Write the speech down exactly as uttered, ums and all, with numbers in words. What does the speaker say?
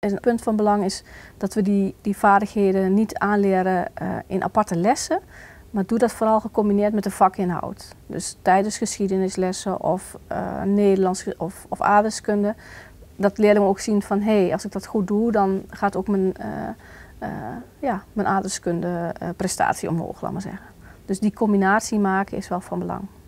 Een punt van belang is dat we die, die vaardigheden niet aanleren uh, in aparte lessen, maar doe dat vooral gecombineerd met de vakinhoud. Dus tijdens geschiedenislessen of uh, Nederlands of, of aardrijkskunde, dat leerlingen ook zien van hé, hey, als ik dat goed doe, dan gaat ook mijn, uh, uh, ja, mijn aardrijkskunde uh, prestatie omhoog, laat maar zeggen. Dus die combinatie maken is wel van belang.